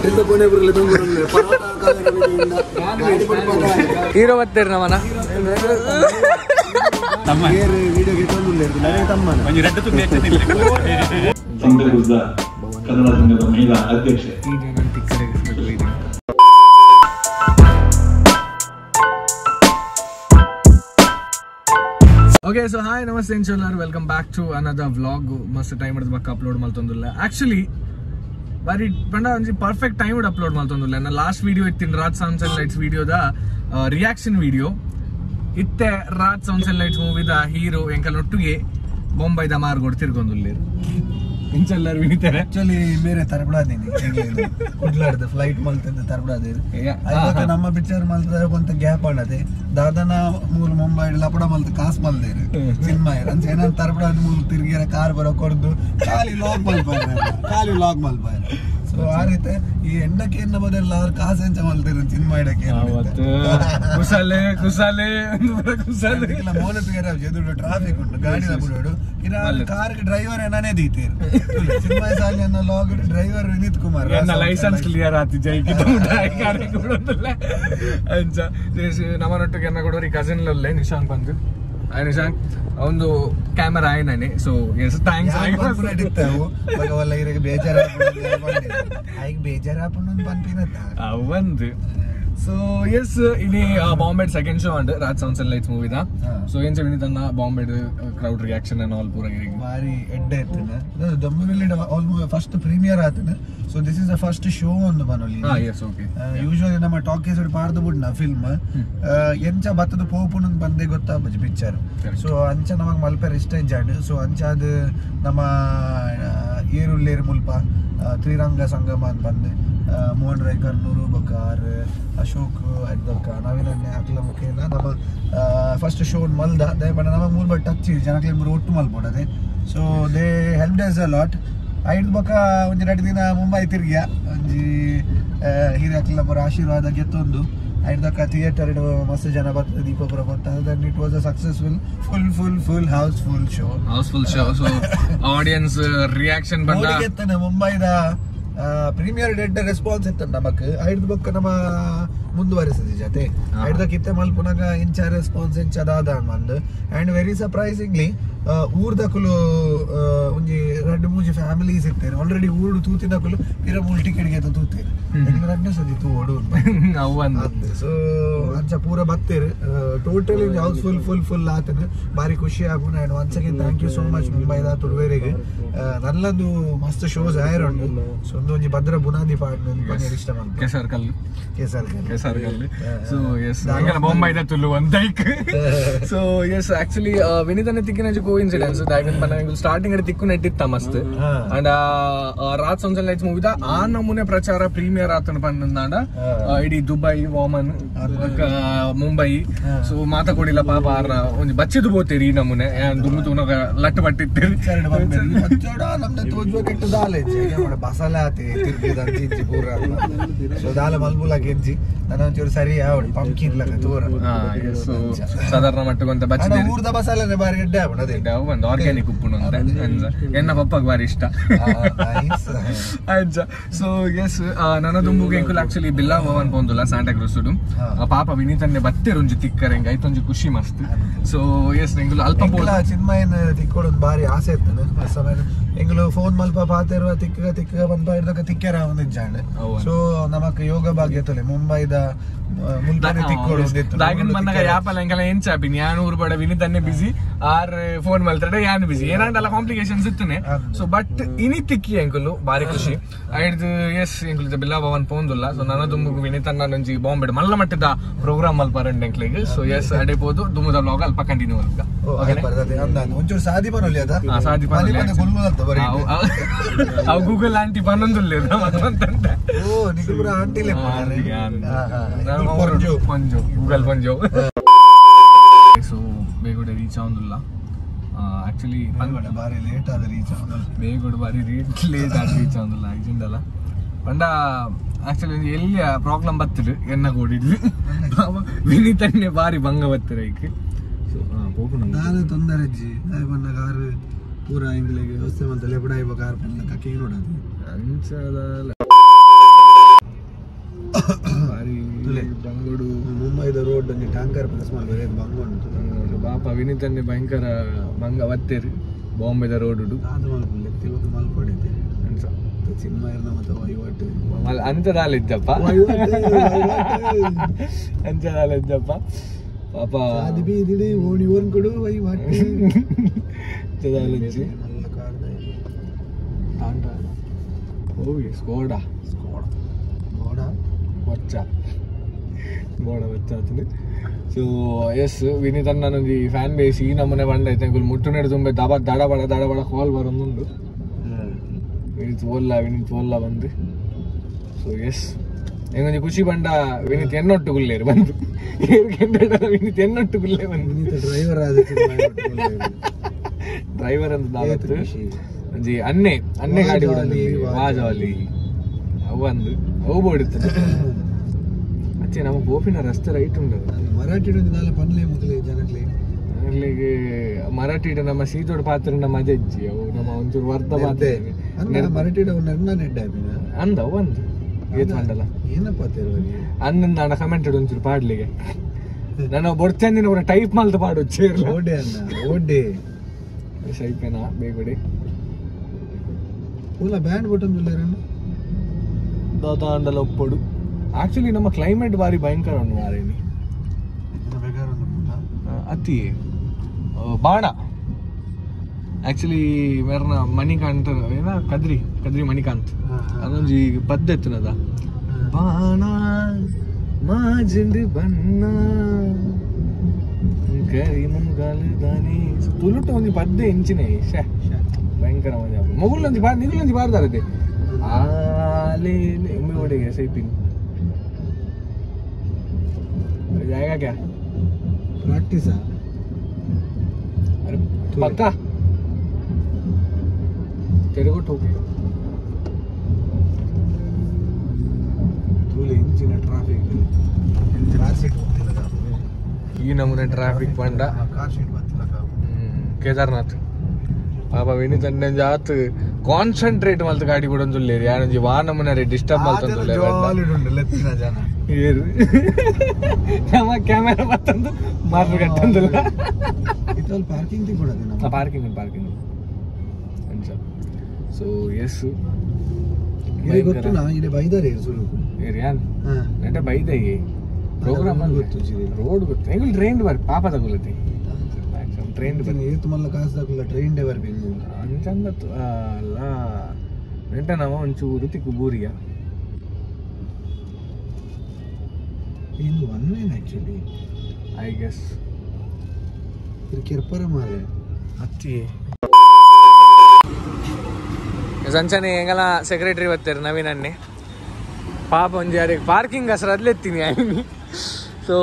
Hero ಬರ್ತೀರಿ ನಮ್ಮನ ಕನ್ನಡ ಸಂಘದ ಮಹಿಳಾ ಅಧ್ಯಕ್ಷೆ. ಓಕೆ ಸೊ ಹಾಯ್ ನಮಸ್ತೆ ಎಲ್ಲರೂ welcome back to another vlog. ಮಸ್ತ್ ಟೈಮ್ ಹಿಡಿದು ಬಕ್ಕ ಅಪ್ಲೋಡ್ ಮಾಡ್ತೊಂದಿಲ್ಲ. ಆಕ್ಚುಲಿ ಬಾರಿ ಪಂಡ ಒಂಜಿ ಪರ್ಫೆಕ್ಟ್ ಟೈಮ್ ಹಿಡಿದು ಅಪ್ಲೋಡ್ ಮಾಡ್ತೊಂದಿಲ್ಲ. ನಾನು ಲಾಸ್ಟ್ ವಿಡಿಯೋ ಇತ್ತಿನ ರಾಜ್ ಸೌಂಡ್ಸ್ ಅಂಡ್ ಲೈಟ್ಸ್ ವಿಡಿಯೋದ ರಿಯಾಕ್ಷನ್ ವಿಡಿಯೋ ಇತ್ತೆ. ರಾಜ್ ಸೌಂಡ್ಸ್ ಅಂಡ್ ಲೈಟ್ಸ್ ಮೂವಿದ ಹೀರೋ ಎಂಕಲ್ನೊಟ್ಟಿಗೆ ಬೊಂಬೈದ ಮಾರ್ಗೋಡ್ ತಿರ್ಗೊಂದುಲ್ಲೇರು ಇಂಚೆಲ್ಲರೂ ವಿನಿತಾರೆ. ಆಕ್ಚುಲಿ ಬೇರೆ ತರಬಡಾದೇನಿ ಕುಡ್ಲಾಡ್ದು ಫ್ಲೈಟ್ ಮಲ್ತಂದು ತರಬಡಾದೇರು ನಮ್ಮ ಪಿಕ್ಚರ್ ಮಲ್ತದ ಕೊಂತ ಗ್ಯಾಪ್ ಆಡದೆ ದಾದನ ಮೂಲ ಮುಂಬೈ ಲಪಡ ಮಲ್ತ ಕಾಸ್ ಮಲ್ದೇರು ಚಿನ್ಮಯ ಅಂಚ ಏನಾದ್ರು ತರಬಡಾದ ಮೂಲ ತಿರ್ಗಿರ ಕಾರ್ ಬರೋ ಕೊಡ್ದು ಖಾಲಿ ಲಾಗ್ ಮಲ್ಪಾಯ. ಸೊ ಆ ರೀತಿ ಈ ಎಂಡಕ್ಕೆ ಎನ್ನ ಮೊದಲ ಕಾಸು ಎಂಚ ಮಲ್ತಿರು ಚಿನ್ಮಯಡಕ್ಕೆ ಮೋನತ್ಗೆರ ಎದುರು ಟ್ರಾಫಿಕ್ ಉಂಟು ಗಾಡಿ ಬಿಡೋಡು ಕಾರ್ ಡ್ರೈವರ್ ಏನಾನೇ ದೀತೀರು. ಚಿನ್ಮಯ ಸಾಲಿಯನ್ ಲಾಗ್ driver Vineeth Kumar licence clear ಆತಿ ನಮ್ಮನೊಟ್ಟಿಗೆ ಎನ್ನ ಕೊಡೋರಿ ಕಸಿನ್ ಲೊಲ್ಲೆ ನಿಶಾಂಕ್ ಬಂದು ನಿಶಾಂಕ್ ಒಂದು ಕ್ಯಾಮರಾ ಆಯ್ನಾನೆ. ಸೊ ಎಸ್ ಥ್ಯಾಂಕ್ಸ್ ಅವಂದು. ಸೊ ಎಸ್ ಇಲ್ಲಿ ಬಾಂಬೆಡ್ second show and Raj sounds and lights ಮೂವಿದ. ಸೊ ಏನ್ ವಿನೀತ್ ಅನ್ನ ಬಾಂಬೆಡ್ ಕ್ರೌಡ್ ರಿಯಾಕ್ಷನ್ ಅನ್ನ ಆಲ್ ಪೂರ ಬಾರಿ ಎಡ್ಡೆ ಇರ್ತನೆ ದೊಂಬೆಲ್ಲಿ ಆಲ್ಮೋಸ್ಟ್ ಫಸ್ಟ್ ಪ್ರೀಮಿಯರ್ ಆತನೆ. So this is the first show ಒಂದು ಬನೋಲಿ. ಯೂಶುವಲಿ ನಮ್ಮ ಟಾಕೀಸ್ ಪಾಡ್ದು ಬಿಡ್ನ ಫಿಲ್ಮ್ ಎಂಚ ಬತ್ತದ ಪೋಪುನ ಬಂದೆ ಗೊತ್ತಾ ಪಿಕ್ಚರ್. ಸೊ ಅಂಚ ನಮಗ್ ಮಲ್ಪೆರ್ ಇಷ್ಟ ಇಜ್ಜಾಂಡ್. ಸೊ ಅಂಚ ಅದು ನಮ್ಮ ಏರುಳ್ಳೇರು ಮುಲ್ಪ ತ್ರಿರಂಗ ಸಂಗಮ ಅಂತ ಬಂದೆ ಮೋಹನ್ ರೈಕರ್ ನೂರು ಬಕಾರ್ ಅಶೋಕ್ ಅಡ್ದಕ್ಕ ನವೀನನ್ನೇ ಅಕ್ಲ ಮುಖೇನ ನಮ್ಮ ಫಸ್ಟ್ ಶೋ ಮಲ್ದ ದಯಪಂಡ ನಮಗೆ ಮೂರು ಬಟ್ ಟಚ್ ಜನಕ್ಕೆ ಮೂರು ಒಟ್ಟು ಮಲ್ಪಡದೆ. So they help does a lot. ಐದು ಬಕ್ಕ ಒಂದು 2 ದಿನ ಮುಂಬೈ ತಿರ್ಗಿಯ ಒಂಜಿ ಹಿರಿಯಕ್ಲ ಬರೋ ಆಶೀರ್ವಾದ ಗೆತ್ತೊಂದು ಐದಕ್ಕ ಥಿಯೇಟರ್ ಮಸ್ತ್ ಜನ ಬರ್ತದೆ ದೀಪಪುರ ಬರ್ತಾರೆ. Then it was a successful full housefull show. So audience reaction ಬಂದ ಗೆತ್ತನೆ ಮುಂಬೈದ ಪ್ರೀಮಿಯರ್ ಡೆಡ್ ರೆಸ್ಪಾನ್ಸ್ ಇತ್ತ ನಮಕ್ ಐದು ಬೊಕ್ಕ ನಮ್ಮ ಮುಂದುವರಿಸಿದ ಜೊತೆ ಐದಕ್ಕೆ ಇತ್ತೆ ಮಲ್ಪುನಾಗ ಇಂಚ ರೆಸ್ಪಾನ್ಸ್ ಇಂಚ ದಾದ ಅಂದ್. ಅಂಡ್ ವೆರಿ ಸರ್ಪ್ರೈಸಿಂಗ್ಲಿ ಊರ್ದಕುಲು ಒಂಜಿ 2-3 ಫ್ಯಾಮಿಲೀಸ್ ಇರ್ತಾರೆ ಆಲ್ರೆಡಿ ಊರು ತೂತಿನಕುಲು ಇರ 3 ಟಿಕೆಟ್ಗೆ ತೂತೀರಿ ಎರಡನೇ ಸತಿ ತೂ ಓಡು. ಸೊ ಅಂಚ ಪೂರ ಬತ್ತೇರು ಟೋಟಲಿ ಹೌಸ್ ಫುಲ್ ಆತನ ಬಾರಿ ಖುಷಿ ಆಗುನ. And once again thank you so much ಮುಂಬೈದ ತುಳುವೇರಿಗೆ ನಲ್ಲದು ಮಸ್ತ್ ಶೋಸ್ ಆಯ್ರಂಡು. ಸೊ ಒಂದೊಂಜಿ ಭದ್ರ ಬುನಾದಿ ಪಾಡ್ನ ಪಂಜ ಇಷ್ಟ ಮಾಡ್ತಾರೆ ಕೇಸರ್ ಕಲ್ಲು. ಸೊ ಎಸ್ ಬೊಂಬೈದ ತುಳು ಒಂದೈಕ್. ಸೊ ಎಸ್ ಆಕ್ಚುಲಿ ವಿನೀತನ ತಿಕ್ಕಿನ ಕೋಇನ್ಸಿಡೆನ್ಸ್ ದಾಯಕನ್ ಪನ್ನ ಸ್ಟಾರ್ಟಿಂಗ್ ಅಡಿ ತಿಕ್ಕು ನೆಟ್ಟಿತ್ತ ಮಸ್ತ್. And Raj sounds and lights ಮೂವಿದ ಆ ನಮೂನೆ ಪ್ರಚಾರ ಪ್ರೀಮಿಯರ್ ಆತನ ಪನ್ನಂದಾಂಡ ಇಡೀ ದುಬೈ ವಾಮನ್ ಮುಂಬೈ. ಸೊ ಮಾತ ಕೊಡಿಲ್ಲ ಪಾಪ ಒಂಜಿ ಬಚ್ಚಿದು ಬೋತೀರಿ ಈ ನಮೂನೆ ದುಮ್ಮು ತುನಗ ಲಟ್ಟು ಪಟ್ಟಿತ್ತೇರಿ ನಮ್ದು ತೋಜ್ವ ಕೆಟ್ಟ ದಾಲೆ ಬಸಲ ಆತಿ ತಿರ್ಗಿದ ಅಂಚಿ ಪೂರ. ಸೊ ದಾಲೆ ಮಲ್ಬುಲ ಗೆಂಜಿ ನನ್ನ ಒಂಚೂರು ಸರಿ ಆವಡು ಪಂಪ್ಕಿನ್ ಲಕ ತೋರ. ಸೊ ಸಾಧಾರಣ ಮಟ್ಟಕೊಂತ ಬಚ್ಚಿದೆ ಊರ್ದ ಬಸಲನೆ ಬಾರಿ ಎಡ್ಡೆ ಆವಣದೆ ಒಂದು ಆರ್ಗ್ಯಾನಿಕ್ ಉಪ್ಪುನು ಅಂತ ಎನ್ನ ಪಪ್ಪಗೆ ಬಾರಿ ಇಷ್ಟ ಆಯ್ತಾ. ಸೊ ಎಸ್ ನನ್ನ ದುಂಬುಗೆ ಎಂಕುಲು ಆಕ್ಚುಲಿ ಬಿಲ್ಲಾ ಭವನ್ ಪೋಂದುಲ್ಲ ಸಾಂಟಾ ಕ್ರೂಸುಡು ಪಾಪ ವಿನೀತನ್ನೇ ಬತ್ತೇರು ಒಂಜಿ ತಿಕ್ಕರೆ ಹೆಂಗೆ ಐತೊಂಜಿ ಖುಷಿ ಮಸ್ತ್. ಸೊ ಎಸ್ ಎಂಕುಲು ಅಲ್ಪ ಪೋಲ ಚಿನ್ಮಯನ ತಿಕ್ಕೊಡೊಂದು ಬಾರಿ ಆಸೆ ಇರ್ತದೆ ಸಮಯ ಎಂಗ್ಲು ಫೋನ್ ಮಲ್ಪ ಪಾತೆರುವ ತಿಕ್ಕ ಬಂದ ಇರ್ದಕ್ಕ ತಿಕ್ಕ್ಯಾರ ಒಂದಿಜ್ಜಾಂಡ್. ಸೊ ನಮಕ್ ಯೋಗ ಭಾಗ್ಯ ತೊಲೆ ಮುಂಬೈದ ಮುಂತಾನೆ ತಿಕ್ಕೊಡೋದಿತ್ತು ದಾಗನ್ ಬಂದಾಗ ಯಾಪಲ್ಲ ಎಂಕಲ್ಲ ಎಂಚಾಪಿ ಯಾನ್ ಊರು ಬಡ ವಿನೀತನ್ನೇ ಬಿಸಿ ಆರ್ ಫೋನ್ ಮಲ್ತಾಡೆ ಯಾನ್ ಬಿಸಿ ಏನಾಂಟಲ್ಲ ಕಾಂಪ್ಲಿಕೇಶನ್ಸ್ ಇತ್ತನೆ. ಸೊ ಬಟ್ ಇನಿ ತಿಕ್ಕಿ ಎಂಕುಲು ಬಾರಿ ಖುಷಿ ಆಯ್ತು. ಎಸ್ ಎಂಕುಲು ಬಿಲ್ಲಾ ಭವನ್ ಪೋಂದುಲ್ಲ. ಸೊ ನನ್ನ ದುಂಬುಗು ವಿನೀತನ್ನ ಒಂಜಿ ಬಾಂಬೆಡ್ ಮಲ್ಲ ಮಟ್ಟದ ಪ್ರೋಗ್ರಾಮ್ ಮಲ್ಪರಂಡ್ ಎಂಕ್ಲಿಗೆ. ಸೊ ಎಸ್ ಅಡೆ ಪೋದು ದುಮ್ಮದ ವ್ಲಾಗ್ ಅಲ್ಪ ಕಂಟಿನ್ಯೂ ಅಲ್ಕ ಒಂಚೂರು ಸಾದಿ ಬರೋಲಿ ಅದ ಸಾದಿ ಅವು ಗೂಗಲ್ ಆಂಟಿ ಪನ್ನೊಂದುಲ್ಲೆ ಓ ನಿಗುರ ಆಂಟಿಲೆ ಪಂಜು ಗೂಗಲ್ ಪಂಜು. ಸೊ ಬೇಗುಡೆ ರೀಚ್ ಆಗುದಿಲ್ಲ ಆಕ್ಚುಲಿ ಬಾರಿ ಲೇಟ್ ಆದ ರೀಚ್ ಆಗುದಿಲ್ಲ ಬೇಗುಡೆ ಬಾರಿ ಲೇಟ್ ಆದ ರೀಚ್ ಆಗುದಿಲ್ಲ ಆಕ್ಚುಂಡಲ್ಲ ಪಂಡ ಆಕ್ಚುಲಿ ಎಲ್ಲಿ ಪ್ರಾಬ್ಲಮ್ ಬತ್ತಿರು ಎನ್ನ ಕೂಡಿದ್ವಿ ವಿನೀತನ್ನೇ ಬಾರಿ ಭಂಗ ಬತ್ತಿರ ಈಗ. ಸೊ ನಾನು ತೊಂದರೆ ಅಜ್ಜಿ ಬಂದ ಕಾರು ಪೂರ ಇಂಗ್ಲಿಗೆ ವ್ಯವಸ್ಥೆ ಮಂತಲೆ ಬಿಡಾಯಿಬ ಕಾರ್ ಪನ್ನ ಕಕ್ಕಿ ನೋಡೋದು ಅಂಚದ ಟ್ಯಾಂಕರ್ ಪ್ಲಸ್ ಮಾಡಿ ಬಂಗ ಉಂಟು ಪಾಪ ವಿನೀತ್ ಅನ್ನೆ ಭಯಂಕರ ಮಂಗ ಒತ್ತೇರಿ ಬಾಂಬೆದ ರೋಡ್ ಅದು ಮಲ್ಪೊಳ್ಳಿ ಇವತ್ತು ಮಲ್ಪೊಡೈತೆ ಚಿನ್ಮಯರ್ನ ಮತ್ತೆ ವಹಿವಾಟು ಅಂಥದಾಲಿದ್ದಪ್ಪ ಅಂಥದಾಲಿದ್ದಪ್ಪ ಪಾಪ ಅದು ಬೀದಿಡಿ ಓಣಿ ಓನ್ ಕೊಡು ವಹಿವಾಟು ಅಂಥದಾಲಿಜ್ಜಿ നല്ല ಕಾರ್ದ ತಾಂಡ ಹೋಗಿ ಸ್ಕೋಡಾ ಗೋಡ వచ్చాతుంది సో ఎస్ వినీత్ అన్నది ఫ్యాన్ బేస్ ఈ నమ్మనే బండి అయితే ముట్టునేడు తుంబే దడబడ కాల్ బరుందుండు వినీత్ ಓಲ್ಲ ಬಂದು ಸೊ ಎಸ್ ಎಂಗೊಂದು ಖುಷಿ ಬಂಡ ವಿನೀತ್ ಎನ್ನೊಟ್ಟುಗುಲ್ಲೇರು ಬಂದು ವಿನೀತ್ ಎನ್ನೊಟ್ಟುಗುಲ್ಲೇ ಬಂದು ಡ್ರೈವರ್ ಅಂತ ದಾವತ್ತು ಒಂಜಿ ಅನ್ನೆ ಗಾಡಿ ವಾಜಾಲಿ ಅವಂದು ಅವು ಬೋಡಿರ್ತದೆ ಅಚ್ಚೆ ನಮ್ಮ ಗೋಪಿನ ರಸ್ತೆ ರೈಟ್ ಉಂಟು ಮರಾಠಿ ಪನ್ಲೆ ಮುಗ್ಲೆ ಜನಕ್ಕೆ ಅಲ್ಲಿಗೆ ಮರಾಠಿ ನಮ್ಮ ಸೀತೋಡ್ ಪಾತ್ರ ನಮ್ಮ ಅಜ್ಜಿ ಅವು ನಮ್ಮ ಒಂಚೂರು ವರ್ಧ ಪಾತ್ರ ಮರಾಠಿ ನೆಡ್ಡ ಅಂದ ಒಂದು ಏತ್ ಮಂಡಲ ಏನಪ್ಪ ಅನ್ನಂದ ಅಣ್ಣ ಕಮೆಂಟ್ ಒಂಚೂರು ಪಾಡ್ಲಿಗೆ ನಾನು ಬೊಡ್ತಂದಿನ ಅವ್ರ ಟೈಪ್ ಮಲ್ತ ಪಾಡು ಚೇರ್ ಓಡೆ ಅನ್ನ ಓಡೆ ಶೈಪೇನಾ ಬೇಗಡೆ ಪೂಲ ಬ್ಯಾಂಡ್ ಬಟನ್ ದಾಂಡಲ ಒಪ್ಪಡು ಆಕ್ಚುಲಿ ನಮ್ಮ ಕ್ಲೈಮೇಟ್ ಬಾರಿ ಭಯಂಕರ ಉಂಟು ಮಾರೇನಿ ಅತಿ ಬಾಣ ಆಕ್ಚುಲಿ ಮೇರ್ನ ಮಣಿಕಾಂತ್ ಏನ ಕದ್ರಿ ಮಣಿಕಾಂತ್ ಅದೊಂಜಿ ಪದ್ದೆತ್ತನದ ಬಾಣ ಮಾಜಿಂಡು ಬಣ್ಣ ಕರಿ ಮುಂಗಾಲು ದಾನಿ ತುಳುಟ ಒಂಜಿ ಪದ್ದೆ ಎಂಚಿನೇ ಶೇ ಭಯಂಕರ ಮಜಾ ಮೊಗುಲೊಂಜಿ ನಿಗುಲೊಂಜಿ ಬಾರ್ದಾರದೆ ಆಲೇ ಒಡೆಗೆ ಸೈಪಿಂಗ್ जाएगा क्या प्रैक्टिस है अरे पक्का तेरे को ठोके तूले इंचिन ट्रैफिक कार सीट होती लगा ये नमूने ट्रैफिक पंडा कार सीट बात लगा केदारनाथ ಪಾಪ ವಿನೀತ್ ಅಣ್ಣನ ಜಾತ್ ಕಾನ್ಸಂಟ್ರೇಟ್ ಮಲ್ತ ಗಾಡಿ ಕೊಡೊಂದು ಯಾನಂಜಿ ವಾನಮನ ಡಿಸ್ಟರ್ಬ್ ಮಲ್ತಂದು ಏರು ನಮ್ಮ ಕ್ಯಾಮೆರಾ ಮತ್ತೊಂದು ಮಾರ್ರು ಕಟ್ಟಂದಿಲ್ಲ ಇದ್ರಲ್ಲಿ ಪಾರ್ಕಿಂಗ್ ಕೊಡೋದು ಪಾರ್ಕಿಂಗ್ ಅಂಚ ಸೊ ಎಸ್ ಗೊತ್ತು ನಾ ಇಲ್ಲಿ ಬೈದಾರೆ ಸುರುಕು ಏರಿಯಾನ್ ನೆಟ ಬೈದೆಗೆ ಪ್ರೋಗ್ರಾಮ್ ಗೊತ್ತು ರೋಡ್ ಗೊತ್ತು ಹೆಂಗ್ ಟ್ರೈನ್ ಬರ್ ಪಾಪ ತಗೊಳ್ಳತಿ ಟ್ರೈನ್ ಮಲ್ಲ ಕಾಸು ತಗೊಳ್ಳ ಟ್ರೈನ್ ಡೇ ಬರ್ಬೇಕು ಅಂಚಂದ ಅಲ್ಲ ನೆಂಟ ನಾವ ಒಂಚೂರು ತಿಕ್ಕು ಬೂರಿಯ ಇದು ಒನ್ ವೇನ್ ಆಕ್ಚುಲಿ ಐ ಗೆಸ್ ಕೆರ್ಪರ ಮಾರೆ ಅತ್ತಿ ಸಂಚನೆ ಹೆಂಗಲ್ಲ ಸೆಕ್ರೆಟರಿ ಬರ್ತಾರೆ ನವೀನ್ ಅನ್ನೆ ಪಾಪ ಒಂಜಿ ಯಾರಿಗೆ ಪಾರ್ಕಿಂಗ್ ಹಸ್ರು ಅದ್ಲೆತ್ತೀನಿ ಆಯ್ನಿ ಸೊ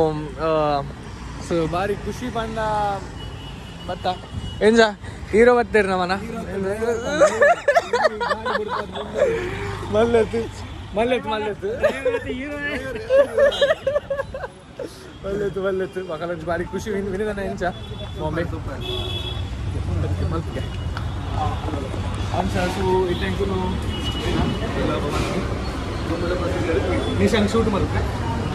ಬಾರಿ ಖುಷಿ ಬಂದ ಬತ್ತ ಏನ್ಜ ಹೀರೋ ಬರ್ತೀರಿ ನಮ್ಮನ ಮಲ್ಲೆತ್ತು ಮಕ್ಕಳಂಚು ಬಾರಿ ಖುಷಿ ವಿನಿದನ ಎಂಚ ಬಾಂಬೆ ಮಲ್ಪಿಗೆ ಅಂಚು ಇಟ್ಟಂಕುಲು ನಿಶಾಂಗ್ ಶೂಟ್ ಮಲ್ಪೆ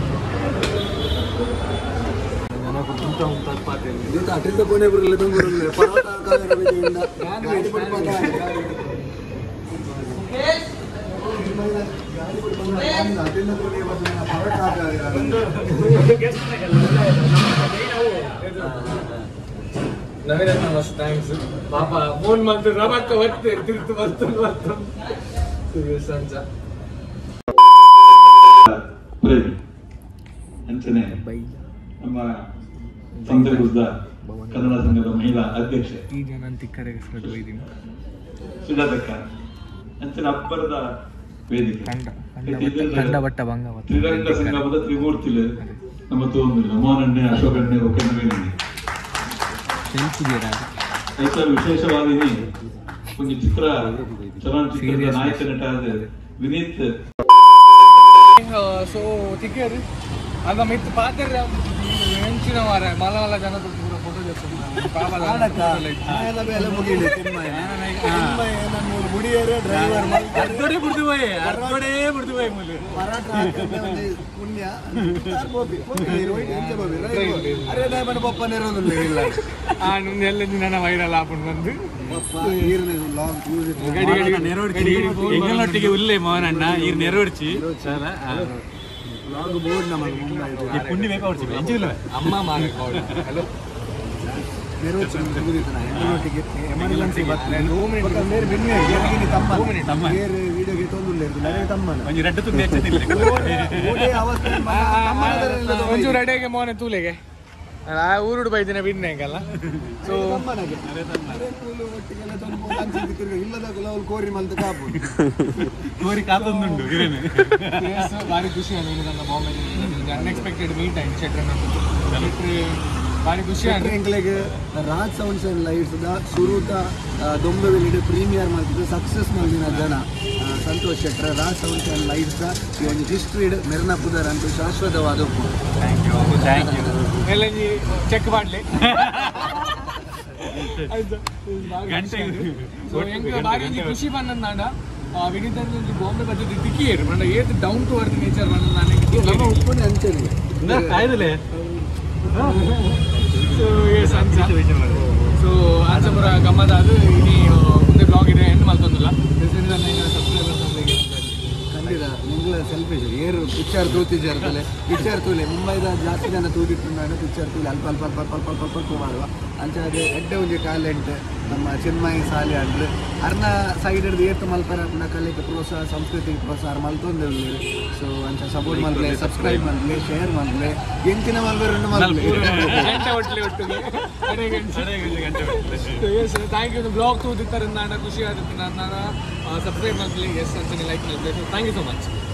ಅಟೆಂಡ್ ಕೊನೆ ಬರಲ್ಲ ತಂಗುರಲ್ಲ ಪರೋಟ ಕಾಲರ ಬಿಡಿಂದ ನಾನು ವೇಟ್ ಮಾಡ್ತಾ ಗಾಡಿ ಬಿಡ್ಕೊಂಡು ನಾನು ಅಟೆಂಡ್ ಕೊನೆ ಬರಲ್ಲ ಪರೋಟ ನವೀನ ಮಸ್ತ್ ಥ್ಯಾಂಕ್ಸ್ ಪಾಪ ಫೋನ್ ಮಾಡ್ತು ರಬಕ್ಕ ಒತ್ತೆ ತಿರ್ತು ಬರ್ತು ಸಂಚ ಅಂಚನೆ ನಮ್ಮ ಸಂಘದ ಕನ್ನಡ ಸಂಘದ ಮಹಿಳಾ ಅಧ್ಯಕ್ಷೆ ಈಗ ನಾನು ತಿಕ್ಕರೆಗೆ ಸ್ಟಾರ್ಟ್ ಹೋಗಿದ್ದೀನಿ ಸುಜಾತಕ್ಕ ಅಂಚನೆ ಅಬ್ಬರದ ವೇದಿಕೆ ಕಂಡ ಬಟ್ಟ ಭಂಗ ತ್ರಿರಂಗ ಸಂಗಮದ ತ್ರಿಮೂರ್ತಿಲು ನಮ್ಮ ತೋಂದಿಲ್ಲ ಮೋಹನಣ್ಣೆ ಅಶೋಕಣ್ಣೆ ಒಕ್ಕಣ್ಣವೇನಿ ಐತ ವಿಶೇಷವಾಗಿ ಒಂದು ಚಿತ್ರ ಚಲನಚಿತ್ರದ ನಾಯಕ ನಟ ವಿನೀತ್ ಸೊ ತಿಕ್ಕೇರಿ ಆಗ ಮಿತ್ ಪಾತ್ರ ಹೆಂಚಿನ ಮಾರ ಮಲ ಜನ ಫೋಟೋ ವೈರಲ್ ಆಪುಂಡು ಬಂದು ಎಂಗಲೊಟ್ಟಿಗೆ ಉಲ್ಲೆ ಮೋಹನಣ್ಣ ಈ ನೆರವೇರ್ಚಿ ಪುಂಡಿ ಬೇಕಾ ಅಮ್ಮ ಮಾರ ಎಮರ್ಜೆನ್ಸಿ ಒಂಚೂರು ರೆಡಿಯಾಗಿ ಮೋನೆ ತೂಲೆಗೆ ಊರುಡು ಬೈದಿನ ಬಿಡ್ನೆ ಹೆಂಗಲ್ಲ ಸೊ ಕೋರಿ ಮಲ್ತ ಕಾಪು ಕೋರಿ ಕಾಪೊಂದುಂಡು ಭಾರಿ ಖುಷಿ ನನ್ನ ಬಾಂಬೆ ಅನ್ಎಕ್ಸ್ಪೆಕ್ಟೆಡ್ ಮೀಟ್ ಆಯ್ತು ಶೆಟ್ರ್ ಭಾರಿ ಖುಷಿ ಎಂಕ್ಲೆಗ್ ರಾಜ್ ಸೌಂಡ್ಸ್ ಅಂಡ್ ಲೈಟ್ಸ್ ದ ಸುರುತ ದೊಂಬೆವೆಲಿಡ್ ಪ್ರೀಮಿಯರ್ ಮಾಡ್ತಿದ್ದು ಸಕ್ಸಸ್ ಮಾಡಿನ ಜನ ಸಂತೋಷ್ ಶೆಟ್ರ್ ರಾಜ್ ಸೌಂಡ್ಸ್ ಅಂಡ್ ಲೈಟ್ಸ್ ದ ಈ ಒಂದು ಹಿಸ್ಟ್ರಿಡ್ ಮೆರ್ನಾಪುದರ್ ಅಂತೂ ಶಾಶ್ವತವಾದ ಥ್ಯಾಂಕ್ ಯು ಎಲ್ಲ ಚೆಕ್ ಮಾಡಲಿ ಭಾರಿ ಖುಷಿ ಬಂದ ನಾಡ ವಿನೀತ್ ಅಂದ್ರೆ ಬಾಂಬೆ ಬರ್ತದೆ ದಿಕ್ಕಿಯೇರು ಮಂಡ ಏತ್ ಡೌನ್ ಟು ಅರ್ತ್ ನೇಚರ್ ಬಂದ ನಾನು ಉಪ್ಪುನೆ ಅಂಚನೆ ಆಯ್ತಲೇ ಸೊ ಆಚಪುರ ಗಮ್ಮದ ಅದು ಇನಿ ಮುಂದೆ ಬ್ಲಾಗ್ ಇದೆ ಎಂಡ್ ಮಲ್ತೊಂದಿಲ್ಲ ಖಂಡಿತ ನಿಂಗ್ಲ ಸೆಲ್ಫಿಶ್ ಏರು ಪಿಕ್ಚರ್ ತೂತಿಜಾರ್ತಲೆ ಪಿಕ್ಚರ್ ತೂಲೆ ಮುಂಬೈದ ಜಾಸ್ತಿ ಜನ ತೂದಿಟ್ಟು ಪಿಕ್ಚರ್ ತೂಲೆ ಅಲ್ಪ ಅಲ್ಪ ಅಲ್ಪ ಅಲ್ಪ ಅಲ್ಪ ಅಲ್ಪ ಮಾಡುವ ಅಂಚ ಅದೇ ಎಡ್ಡೆ ಒಂದು ಟ್ಯಾಲೆಂಟ್ ನಮ್ಮ ಚಿನ್ಮಯ್ ಸಾಲಿಯಾನ್ ಅರ್ನ ಸೈಡ್ ಹಿಡಿದು ಏತು ಮಲ್ಪರ ಕಲೆಗೆ ಪ್ರೋತ್ಸಾಹ ಸಂಸ್ಕೃತಿಗೆ ಪ್ರೋತ್ಸಾಹ ಮಲ್ತೊಂದು ಸೊ ಅಂಚ ಸಪೋರ್ಟ್ ಮಲ್ಪಲೆ ಸಬ್ಸ್ಕ್ರೈಬ್ ಮಲ್ಪಲೆ ಶೇರ್ ಮಲ್ಪಲೆ ಎಂಚಿನ ಮಲ್ಪೆ రెండు ಥ್ಯಾಂಕ್ ಯು ಬ್ಲಾಗ್ ತೂದಿತ್ತಾರಿಂದ ಖುಷಿ ಆಗುತ್ತೆ ನಾನು ಸಬ್ಸ್ಕ್ರೈಬ್ ಮಲ್ಪಲೆ ಎಸ್ ಅಂತೀನಿ ಲೈಕ್ ಮಲ್ಪಲೆ ಥ್ಯಾಂಕ್ ಯು ಸೊ ಮಚ್